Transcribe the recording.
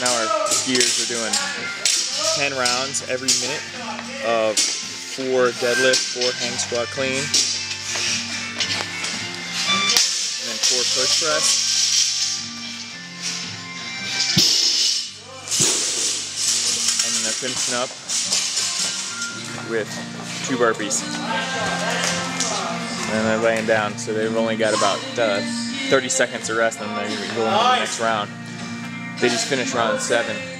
now our skiers are doing 10 rounds every minute of 4 deadlift, 4 hang squat clean, and then 4 push press. And then they're finishing up with 2 burpees. And they're laying down, so they've only got about 30 seconds to rest, and they're going to be going to the next round. They just finished round 7.